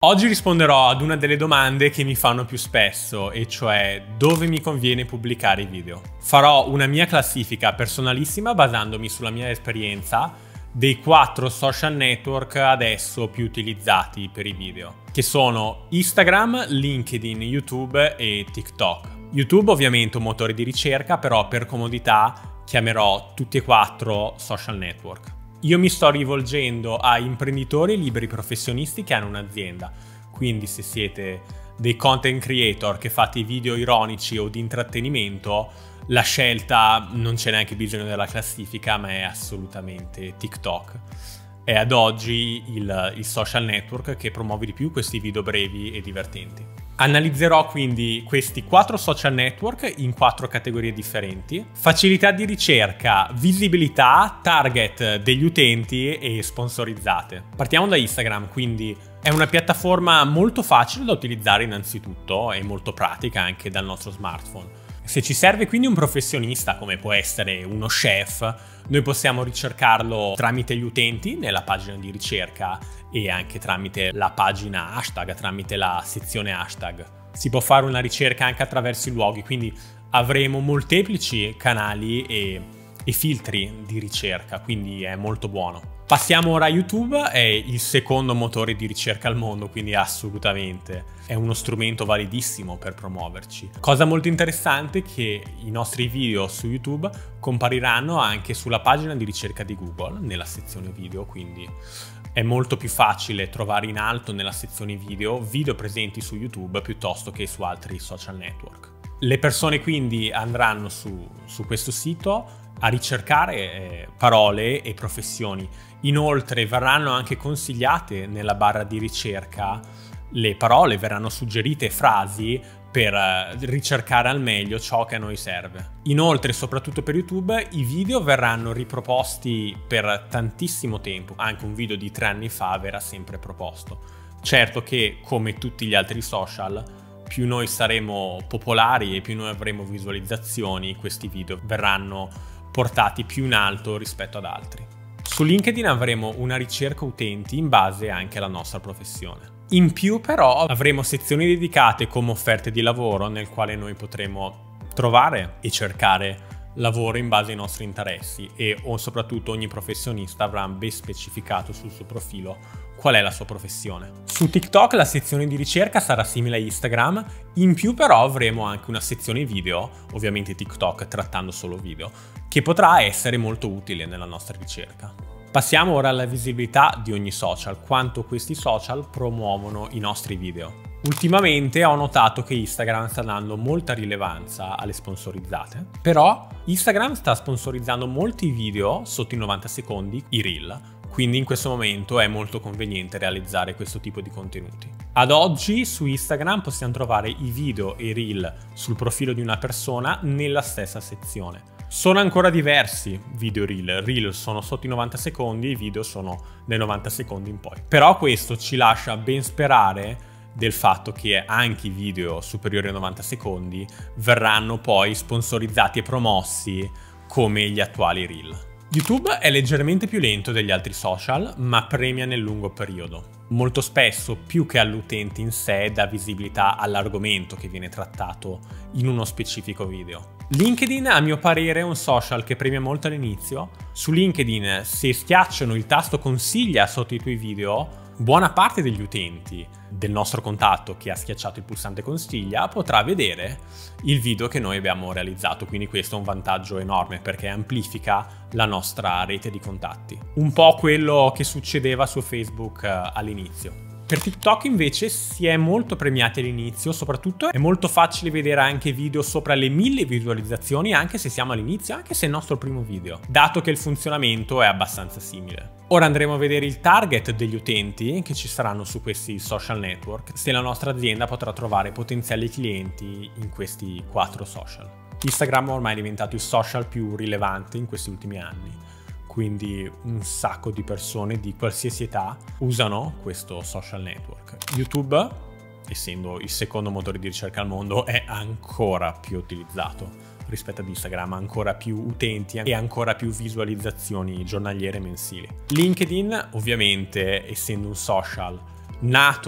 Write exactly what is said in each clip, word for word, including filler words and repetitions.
Oggi risponderò ad una delle domande che mi fanno più spesso, e cioè dove mi conviene pubblicare i video. Farò una mia classifica personalissima basandomi sulla mia esperienza dei quattro social network adesso più utilizzati per i video, che sono Instagram, LinkedIn, YouTube e TikTok. YouTube ovviamente un motore di ricerca, però per comodità chiamerò tutti e quattro social network. Io mi sto rivolgendo a imprenditori liberi professionisti che hanno un'azienda, quindi se siete dei content creator che fate i video ironici o di intrattenimento, la scelta non c'è neanche bisogno della classifica, ma è assolutamente TikTok. È ad oggi il, il social network che promuove di più questi video brevi e divertenti. Analizzerò quindi questi quattro social network in quattro categorie differenti: facilità di ricerca, visibilità, target degli utenti e sponsorizzate. Partiamo da Instagram, quindi è una piattaforma molto facile da utilizzare innanzitutto e molto pratica anche dal nostro smartphone. Se ci serve quindi un professionista, come può essere uno chef, noi possiamo ricercarlo tramite gli utenti nella pagina di ricerca e anche tramite la pagina hashtag, tramite la sezione hashtag. Si può fare una ricerca anche attraverso i luoghi, quindi avremo molteplici canali e, e filtri di ricerca, quindi è molto buono. Passiamo ora a YouTube, è il secondo motore di ricerca al mondo, quindi assolutamente è uno strumento validissimo per promuoverci. Cosa molto interessante è che i nostri video su YouTube compariranno anche sulla pagina di ricerca di Google, nella sezione video, quindi è molto più facile trovare in alto nella sezione video video presenti su YouTube piuttosto che su altri social network. Le persone quindi andranno su, su questo sito a ricercare eh, parole e professioni. Inoltre verranno anche consigliate nella barra di ricerca le parole, verranno suggerite frasi per eh, ricercare al meglio ciò che a noi serve. Inoltre, soprattutto per YouTube, i video verranno riproposti per tantissimo tempo. Anche un video di tre anni fa verrà sempre proposto. Certo che, come tutti gli altri social, più noi saremo popolari e più noi avremo visualizzazioni, questi video verranno portati più in alto rispetto ad altri. Su LinkedIn avremo una ricerca utenti in base anche alla nostra professione. In più però avremo sezioni dedicate come offerte di lavoro, nel quale noi potremo trovare e cercare lavoro in base ai nostri interessi, e o soprattutto ogni professionista avrà ben specificato sul suo profilo qual è la sua professione. Su TikTok la sezione di ricerca sarà simile a Instagram, in più però avremo anche una sezione video, ovviamente TikTok trattando solo video, che potrà essere molto utile nella nostra ricerca. Passiamo ora alla visibilità di ogni social, quanto questi social promuovono i nostri video. Ultimamente ho notato che Instagram sta dando molta rilevanza alle sponsorizzate, però Instagram sta sponsorizzando molti video sotto i novanta secondi, i reel, quindi in questo momento è molto conveniente realizzare questo tipo di contenuti. Ad oggi su Instagram possiamo trovare i video e i reel sul profilo di una persona nella stessa sezione. Sono ancora diversi video reel, reel sono sotto i novanta secondi, i video sono dai novanta secondi in poi. Però questo ci lascia ben sperare del fatto che anche i video superiori ai novanta secondi verranno poi sponsorizzati e promossi come gli attuali reel. YouTube è leggermente più lento degli altri social, ma premia nel lungo periodo. Molto spesso, più che all'utente in sé, dà visibilità all'argomento che viene trattato in uno specifico video. LinkedIn, a mio parere, è un social che premia molto all'inizio. Su LinkedIn, se schiacciano il tasto consiglia sotto i tuoi video, buona parte degli utenti del nostro contatto che ha schiacciato il pulsante consiglia potrà vedere il video che noi abbiamo realizzato, quindi questo è un vantaggio enorme perché amplifica la nostra rete di contatti. Un po' quello che succedeva su Facebook all'inizio. Per TikTok invece si è molto premiati all'inizio, soprattutto è molto facile vedere anche video sopra le mille visualizzazioni anche se siamo all'inizio, anche se è il nostro primo video, dato che il funzionamento è abbastanza simile. Ora andremo a vedere il target degli utenti che ci saranno su questi social network, se la nostra azienda potrà trovare potenziali clienti in questi quattro social. Instagram ormai è diventato il social più rilevante in questi ultimi anni. Quindi un sacco di persone di qualsiasi età usano questo social network. YouTube, essendo il secondo motore di ricerca al mondo, è ancora più utilizzato rispetto ad Instagram, ancora più utenti e ancora più visualizzazioni giornaliere e mensili. LinkedIn, ovviamente, essendo un social nato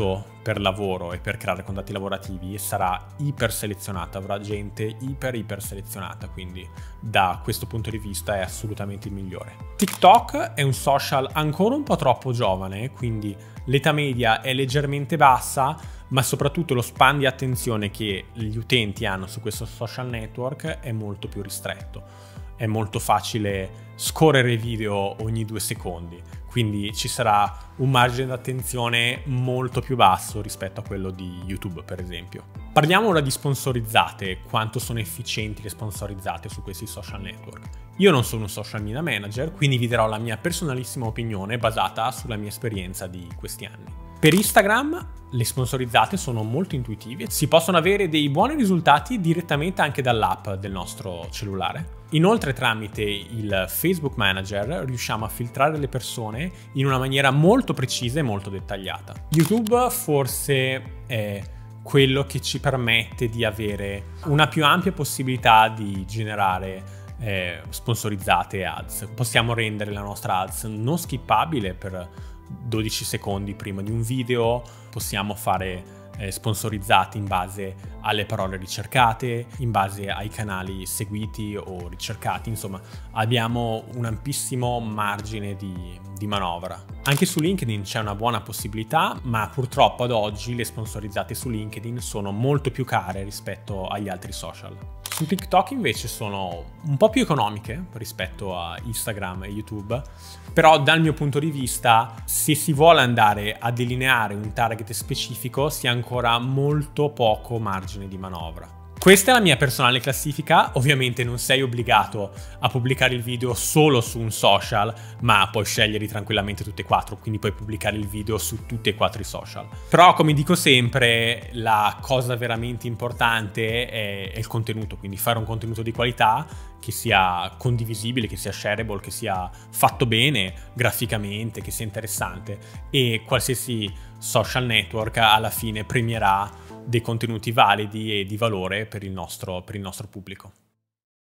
per lavoro e per creare contatti lavorativi sarà iper selezionata, avrà gente iper iper selezionata, quindi da questo punto di vista è assolutamente il migliore. TikTok è un social ancora un po' troppo giovane, quindi l'età media è leggermente bassa, ma soprattutto lo span di attenzione che gli utenti hanno su questo social network è molto più ristretto. È molto facile scorrere video ogni due secondi, quindi ci sarà un margine d'attenzione molto più basso rispetto a quello di YouTube, per esempio. Parliamo ora di sponsorizzate, quanto sono efficienti le sponsorizzate su questi social network. Io non sono un social media manager, quindi vi darò la mia personalissima opinione basata sulla mia esperienza di questi anni. Per Instagram le sponsorizzate sono molto intuitive, si possono avere dei buoni risultati direttamente anche dall'app del nostro cellulare. Inoltre tramite il Facebook Manager riusciamo a filtrare le persone in una maniera molto precisa e molto dettagliata. YouTube forse è quello che ci permette di avere una più ampia possibilità di generare eh, sponsorizzate e ads. Possiamo rendere la nostra ads non skippabile per dodici secondi prima di un video, possiamo fare eh, sponsorizzati in base alle parole ricercate, in base ai canali seguiti o ricercati, insomma abbiamo un ampissimo margine di, di manovra. Anche su LinkedIn c'è una buona possibilità, ma purtroppo ad oggi le sponsorizzate su LinkedIn sono molto più care rispetto agli altri social. Su TikTok invece sono un po' più economiche rispetto a Instagram e YouTube, però dal mio punto di vista, se si vuole andare a delineare un target specifico, si ha ancora molto poco margine di manovra. Questa è la mia personale classifica, ovviamente non sei obbligato a pubblicare il video solo su un social, ma puoi scegliere tranquillamente tutte e quattro, quindi puoi pubblicare il video su tutti e quattro i social. Però come dico sempre, la cosa veramente importante è, è il contenuto, quindi fare un contenuto di qualità che sia condivisibile, che sia shareable, che sia fatto bene graficamente, che sia interessante, e qualsiasi social network alla fine premierà dei contenuti validi e di valore per il nostro, per il nostro pubblico.